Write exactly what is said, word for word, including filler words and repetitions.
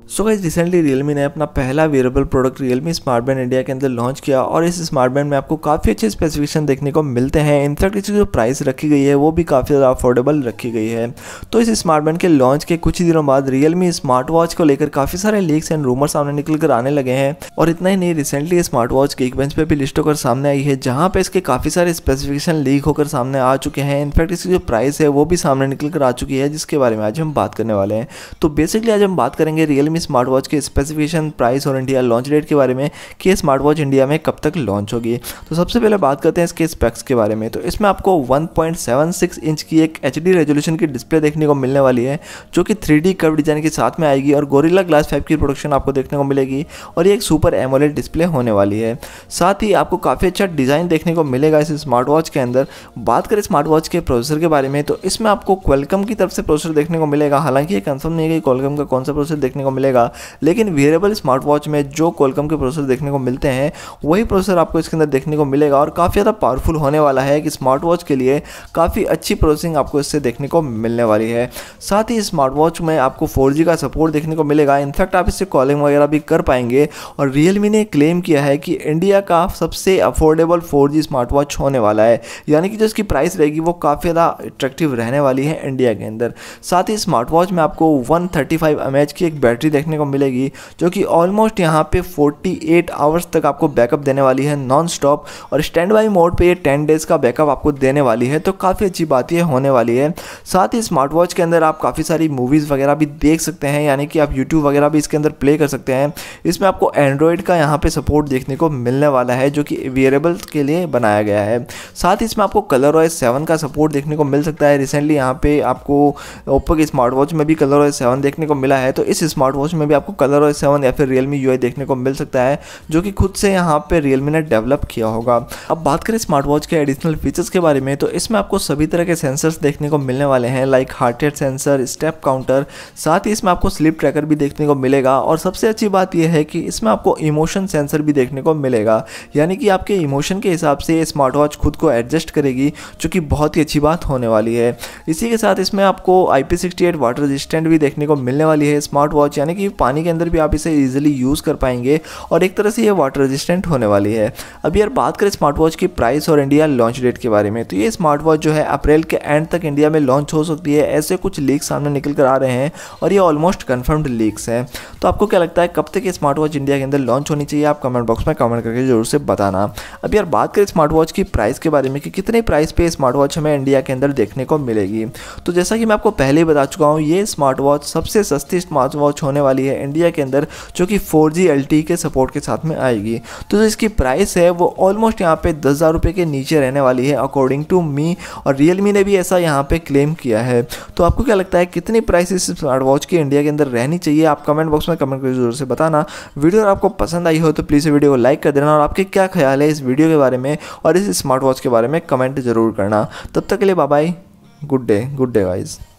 So guys recently Realme ने अपना पहला wearable product Realme smart band India के अंदर लॉन्च किया और इस स्मार्ट बैंड में आपको काफ़ी अच्छे स्पेसिफिकेशन देखने को मिलते हैं। इनफैक्ट इसकी जो प्राइस रखी गई है वो भी काफ़ी ज़्यादा अफोर्डेबल रखी गई है। तो इस स्मार्ट बैंड के लॉन्च के कुछ ही दिनों बाद Realme स्मार्ट वॉच को लेकर काफ़ी सारे लीक्स एंड रूमर सामने निकल कर आने लगे हैं। और इतना ही नहीं, recently smart watch Geekbench पे भी लिस्ट होकर सामने आई है, जहाँ पे इसके काफ़ी सारे स्पेसिफिकेशन लीक होकर सामने आ चुके हैं। इनफैक्ट इसकी जो प्राइस है वो भी सामने निकल कर आ चुकी है, जिसके बारे में आज हम बात करने वाले हैं। तो बेसिकली आज हम बात करेंगे Realme स्मार्ट वॉच के स्पेसिफिकेशन, प्राइस और इंडिया लॉन्च डेट के बारे में कि ये स्मार्ट वॉच इंडिया में कब तक लॉन्च होगी। तो सबसे पहले बात करते हैं इसके स्पेक्स के बारे में। तो इसमें आपको one point seven six inch की एक एचडी रेजोल्यूशन की डिस्प्ले देखने को मिलने वाली है, जो कि थ्री डी कर्व डिजाइन के साथ में आएगी और गोरिल्ला ग्लास फाइव की प्रोडक्शन आपको देखने को मिलेगी और ये एक सुपर एमोलेड डिस्प्ले होने वाली है। साथ ही आपको काफ़ी अच्छा डिज़ाइन देखने को मिलेगा इस स्मार्ट वॉच के अंदर। बात करें स्मार्ट वॉच के प्रोसेसर के बारे में, तो इसमें आपको क्वालकॉम की तरफ से प्रोसेसर देखने को मिलेगा। हालांकि ये कंफर्म नहीं है कि क्वालकॉम का कौन सा प्रोसेसर देखने को मिलेगा, लेकिन वेरेबल स्मार्ट वॉच में जो क्वालकॉम के प्रोसेसर देखने को मिलते हैं वही प्रोसेसर आपको इसके अंदर देखने को मिलेगा और काफ़ी ज़्यादा पावरफुल होने वाला है कि स्मार्ट वॉच के लिए काफ़ी अच्छी प्रोसेसिंग आपको इससे देखने को मिलने वाली है। साथ ही स्मार्ट वॉच में आपको फोर जी का सपोर्ट देखने को मिलेगा। इनफैक्ट आप इससे कॉलिंग वगैरह भी कर पाएंगे और Realme ने क्लेम किया है कि इंडिया का सबसे affordable four G smart watch होने वाला है, यानी कि जो इसकी प्राइस रहेगी वो काफ़ी ज़्यादा अट्रैक्टिव रहने वाली है इंडिया के अंदर। साथ ही स्मार्ट वॉच में आपको one thirty five M H की एक बैटरी देखने को मिलेगी, जो कि ऑलमोस्ट यहाँ पे फोर्टी एट आवर्स तक आपको बैकअप देने वाली है नॉन स्टॉप, और स्टैंड बाई मोड पे ये टेन डेज़ का बैकअप आपको देने वाली है। तो काफ़ी अच्छी बात ये होने वाली है। साथ ही स्मार्ट वॉच के अंदर आप काफ़ी सारी मूवीज़ वगैरह भी देख सकते हैं, यानी कि आप यूट्यूब वगैरह भी इसके अंदर प्ले कर सकते हैं। इसमें आपको एंड्रॉयड का यहाँ पे सपोर्ट देखने को मिलने वाला है, जो कि वेरेबल्स के लिए बनाया गया है। साथ ही इसमें आपको कलर ओएस सेवन का सपोर्ट देखने को मिल सकता है। रिसेंटली यहाँ पे आपको ओप्पो के स्मार्ट वॉच में भी कलर ओएस सेवन देखने को मिला है, तो इस स्मार्ट वॉच में भी आपको कलर ओएस सेवन या फिर Realme यूआई देखने को मिल सकता है, जो कि खुद से यहाँ पे Realme ने डेवलप किया होगा। अब बात करें स्मार्ट वॉच के एडिशनल फीचर्स के बारे में, तो इसमें आपको सभी तरह के सेंसर्स देखने को मिलने वाले हैं, like heart rate sensor, step counter. साथ ही इसमें आपको स्लीप ट्रैकर भी देखने को मिलेगा और सबसे अच्छी बात यह है कि इसमें आपको इमोशन सेंसर भी देखने को मिलेगा, यानी कि आपके इमोशन के हिसाब से ये स्मार्ट वॉच खुद को एडजस्ट करेगी, जो कि बहुत ही अच्छी बात होने वाली है। इसी के साथ इसमें आपको I P sixty eight water resistant भी देखने को मिलने वाली है स्मार्ट वॉच, यानी कि पानी के अंदर भी आप इसे ईजिली यूज़ कर पाएंगे और एक तरह से ये वाटर रेजिस्टेंट होने वाली है। अब यार बात करें स्मार्ट वॉच की प्राइस और इंडिया लॉन्च डेट के बारे में, तो ये स्मार्ट वॉच जो है अप्रैल के एंड तक इंडिया में लॉन्च हो सकती है, ऐसे कुछ लीक्स सामने निकल कर आ रहे हैं और ये ऑलमोस्ट कन्फर्म्ड लीक्स हैं। तो आपको क्या लगता है कब तक ये स्मार्ट वॉच इंडिया के अंदर लॉन्च होनी चाहिए? आप कमेंट बॉक्स में कमेंट करके जरूर से बताना। अब यार बात करें स्मार्ट वॉच की प्राइस के बारे में कि कितने प्राइस पे स्मार्ट वॉच हमें इंडिया के अंदर देखने को मिलेगी, तो जैसा कि मैं आपको पहले ही बता चुका हूँ, ये स्मार्ट वॉच सबसे सस्ती स्मार्ट वॉच होने वाली है इंडिया के अंदर, जो कि four G L T E के सपोर्ट के साथ में आएगी। तो जो इसकी प्राइस है वो ऑलमोस्ट यहाँ पे दस हज़ार रुपये के नीचे रहने वाली है अकॉर्डिंग टू मी, और Realme ने भी ऐसा यहाँ पे क्लेम किया है। तो आपको क्या लगता है कितनी प्राइस इस स्मार्ट वॉच की इंडिया के अंदर रहनी चाहिए? आप कमेंट बॉक्स में कमेंट करके जरूर से बताना। वीडियो अगर आपको पसंद आई हो तो प्लीज़ वीडियो को लाइक कर देना और आपके क्या ख्याल है इस वीडियो के बारे में और इस स्मार्ट वॉच के बारे में कमेंट जरूर करना। तब तक के लिए bye bye, good day, good day guys.